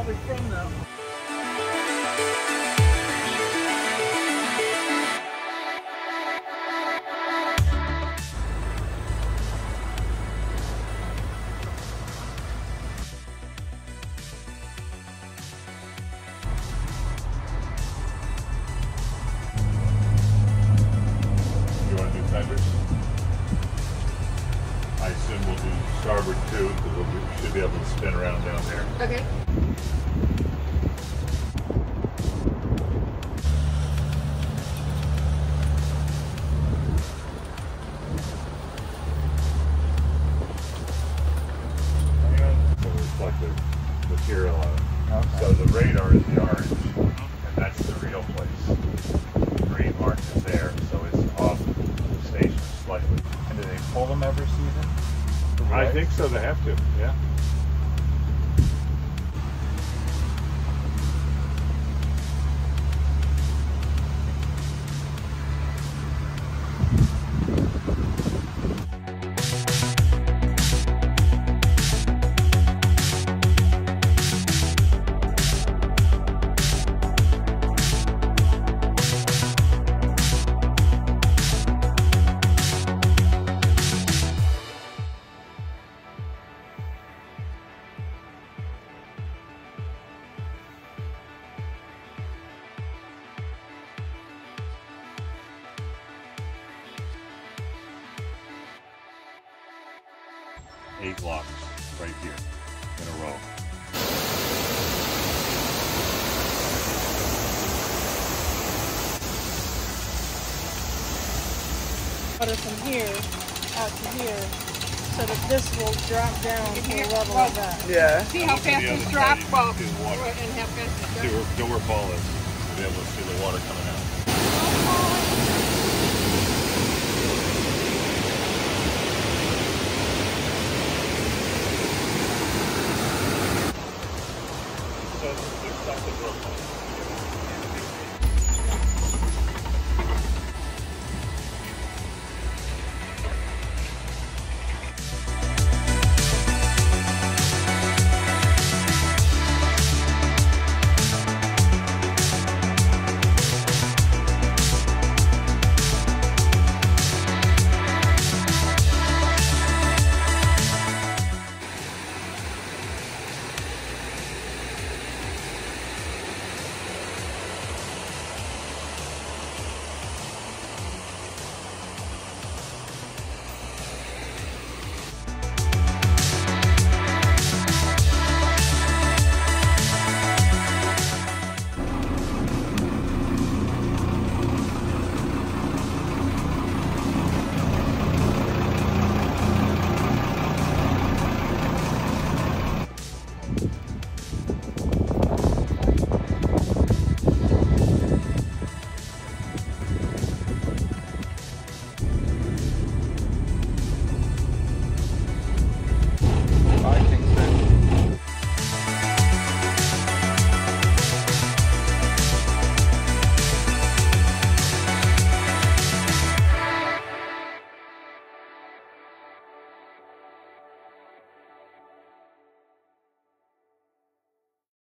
perfect thing though. You want to do fenders? I assume we'll do starboard too, because we should be able to spin around down there. Okay. So reflective material on it. Okay. So the radar is the orange, and that's the real place. The green mark is there, so it's off station slightly. And do they pull them every season? I think so, they have to, yeah. Eight locks right here in a row. Water from here out to here, so that this will drop down to the level of that. Yeah. See how Look fast at the this other drops? side, Well, you can see the water. and how fast it See drops. where ball is, to be able to see the water coming out. So there's something real close.